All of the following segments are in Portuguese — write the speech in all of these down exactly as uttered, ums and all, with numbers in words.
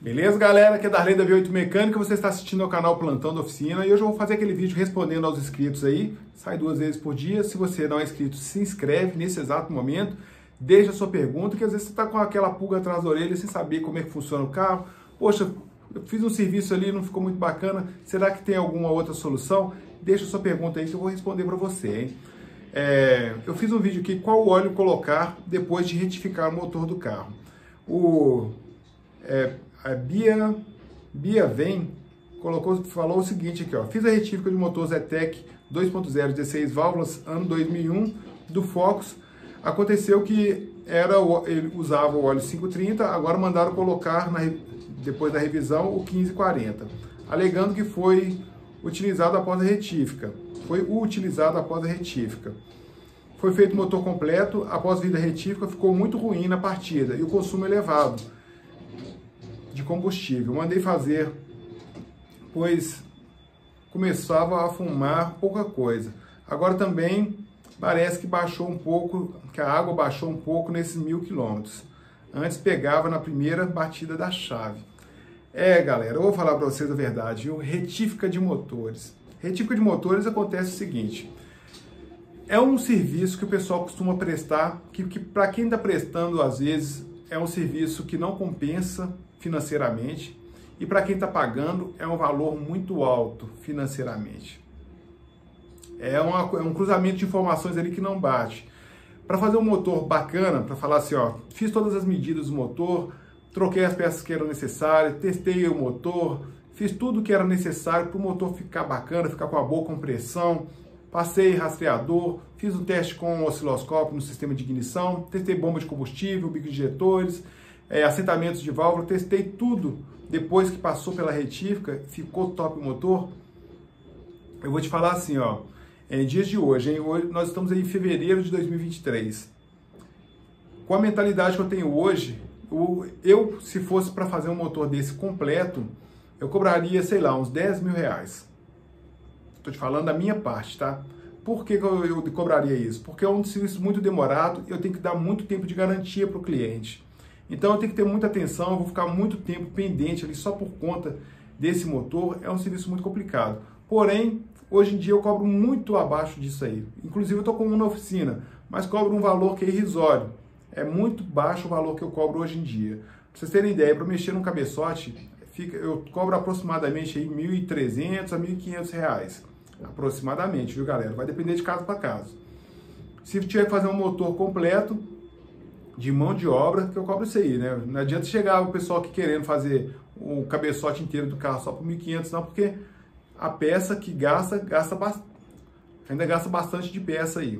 Beleza, galera? Aqui é Darley da V oito Mecânica, você está assistindo ao canal Plantão da Oficina e hoje eu vou fazer aquele vídeo respondendo aos inscritos aí, sai duas vezes por dia. Se você não é inscrito, se inscreve nesse exato momento, deixa a sua pergunta, que às vezes você está com aquela pulga atrás da orelha sem saber como é que funciona o carro. Poxa, eu fiz um serviço ali, não ficou muito bacana, será que tem alguma outra solução? Deixa a sua pergunta aí que eu vou responder para você, hein? É, eu fiz um vídeo aqui, qual óleo colocar depois de retificar o motor do carro. O... É, A Bia, Bia Vem colocou, falou o seguinte aqui, ó. Fiz a retífica de motor Zetec dois ponto zero dezesseis válvulas, ano dois mil e um, do Focus. Aconteceu que era, ele usava o óleo quinhentos e trinta, agora mandaram colocar, na, depois da revisão, o quinze quarenta, alegando que foi utilizado após a retífica. Foi utilizado após a retífica. Foi feito o motor completo, após vir da retífica, ficou muito ruim na partida e o consumo elevado de combustível. Mandei fazer, pois começava a fumar pouca coisa. Agora também parece que baixou um pouco, que a água baixou um pouco nesses mil quilômetros. Antes pegava na primeira batida da chave. É, galera, eu vou falar para vocês a verdade, viu? Retífica de motores. Retífica de motores acontece o seguinte: é um serviço que o pessoal costuma prestar, que, que para quem está prestando, às vezes, é um serviço que não compensa financeiramente, e para quem está pagando é um valor muito alto financeiramente. É, uma, é um cruzamento de informações ali que não bate. Para fazer um motor bacana, para falar assim, ó, fiz todas as medidas do motor, troquei as peças que eram necessárias, testei o motor, fiz tudo que era necessário para o motor ficar bacana, ficar com a boa compressão, passei rastreador, fiz um teste com o osciloscópio no sistema de ignição, testei bomba de combustível, bico de injetores, É, assentamentos de válvula, testei tudo. Depois que passou pela retífica, ficou top o motor. Eu vou te falar assim, ó, em dias de hoje, hein? Hoje nós estamos aí em fevereiro de dois mil e vinte e três. Com a mentalidade que eu tenho hoje, eu, eu se fosse para fazer um motor desse completo, eu cobraria, sei lá, uns dez mil reais. Estou te falando da minha parte, tá? Por que, que eu, eu cobraria isso? Porque é um serviço muito demorado e eu tenho que dar muito tempo de garantia para o cliente. Então eu tenho que ter muita atenção, eu vou ficar muito tempo pendente ali só por conta desse motor, é um serviço muito complicado. Porém, hoje em dia eu cobro muito abaixo disso aí. Inclusive eu estou com um na oficina, mas cobro um valor que é irrisório. É muito baixo o valor que eu cobro hoje em dia. Para vocês terem ideia, para mexer num cabeçote, fica, eu cobro aproximadamente aí mil e trezentos a mil e quinhentos reais. Aproximadamente, viu, galera? Vai depender de caso para caso. Se tiver que fazer um motor completo, de mão de obra, que eu cobro isso aí, né? Não adianta chegar o pessoal aqui querendo fazer o cabeçote inteiro do carro só por mil e quinhentos, não, porque a peça que gasta, gasta ainda gasta bastante de peça aí.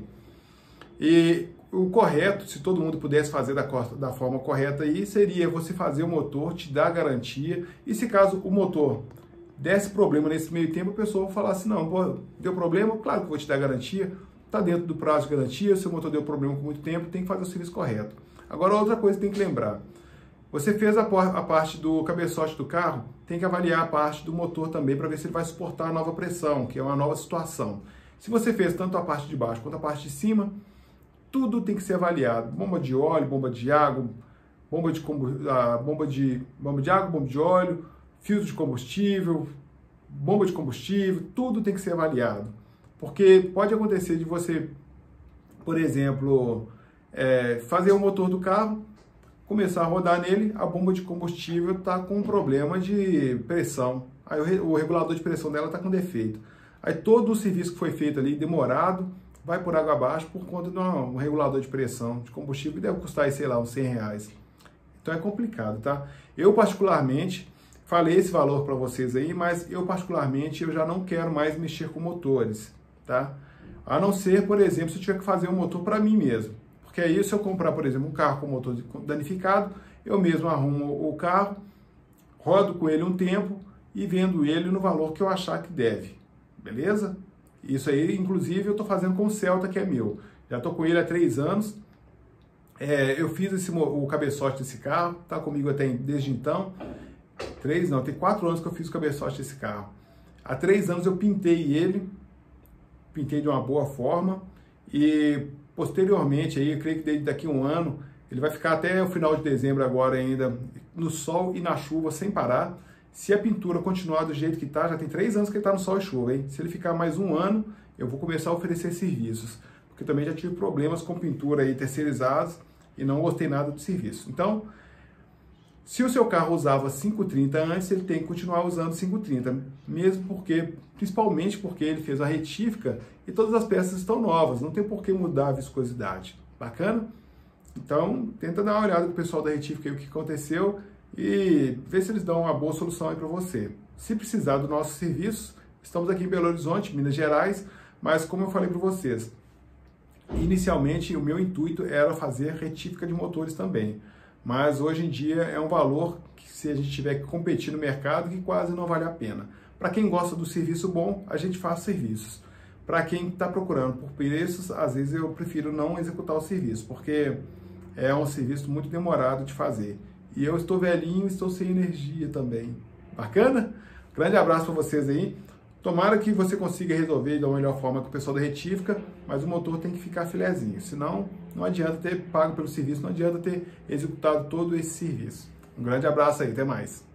E o correto, se todo mundo pudesse fazer da, da forma correta aí, seria você fazer o motor, te dar garantia, e se caso o motor desse problema nesse meio tempo, a pessoa vai falar assim, não, pô, deu problema, claro que eu vou te dar garantia, está dentro do prazo de garantia, se o motor deu problema com muito tempo, tem que fazer o serviço correto. Agora, outra coisa que tem que lembrar, você fez a, a parte do cabeçote do carro, tem que avaliar a parte do motor também, para ver se ele vai suportar a nova pressão, que é uma nova situação. Se você fez tanto a parte de baixo quanto a parte de cima, tudo tem que ser avaliado. Bomba de óleo, bomba de água, bomba de, a bomba de, bomba de água, bomba de óleo, filtro de combustível, bomba de combustível, tudo tem que ser avaliado. Porque pode acontecer de você, por exemplo, é, fazer o motor do carro, começar a rodar nele, a bomba de combustível está com um problema de pressão. Aí o, re, o regulador de pressão dela está com defeito. Aí todo o serviço que foi feito ali, demorado, vai por água abaixo por conta de um, um regulador de pressão de combustível que deve custar, sei lá, uns cem reais. Então é complicado, tá? Eu particularmente, falei esse valor para vocês aí, mas eu particularmente eu já não quero mais mexer com motores. Tá? A não ser, por exemplo, se eu tiver que fazer um motor para mim mesmo. Porque aí, se eu comprar, por exemplo, um carro com motor danificado, eu mesmo arrumo o carro, rodo com ele um tempo e vendo ele no valor que eu achar que deve. Beleza? Isso aí, inclusive, eu estou fazendo com o Celta, que é meu. Já estou com ele há três anos. É, eu fiz esse, o cabeçote desse carro, está comigo até desde então. Três, não, tem quatro anos que eu fiz o cabeçote desse carro. Há três anos eu pintei ele, pintei de uma boa forma e posteriormente, aí, eu creio que daqui a um ano, ele vai ficar até o final de dezembro agora ainda no sol e na chuva sem parar. Se a pintura continuar do jeito que está, já tem três anos que ele está no sol e chuva, hein? Se ele ficar mais um ano, eu vou começar a oferecer serviços, porque também já tive problemas com pintura aí terceirizados e não gostei nada do serviço. Então, se o seu carro usava cinco trinta antes, ele tem que continuar usando cinco trinta, mesmo porque, principalmente porque ele fez a retífica e todas as peças estão novas, não tem por que mudar a viscosidade. Bacana? Então, tenta dar uma olhada com o pessoal da retífica aí o que aconteceu e ver se eles dão uma boa solução aí para você. Se precisar do nosso serviço, estamos aqui em Belo Horizonte, Minas Gerais, mas como eu falei para vocês, inicialmente o meu intuito era fazer retífica de motores também. Mas hoje em dia é um valor que, se a gente tiver que competir no mercado, que quase não vale a pena. Para quem gosta do serviço bom, a gente faz serviços. Para quem está procurando por preços, às vezes eu prefiro não executar o serviço, porque é um serviço muito demorado de fazer. E eu estou velhinho, estou sem energia também. Bacana? Grande abraço para vocês aí. Tomara que você consiga resolver da melhor forma com o pessoal da retífica, mas o motor tem que ficar filezinho, senão não adianta ter pago pelo serviço, não adianta ter executado todo esse serviço. Um grande abraço aí, até mais.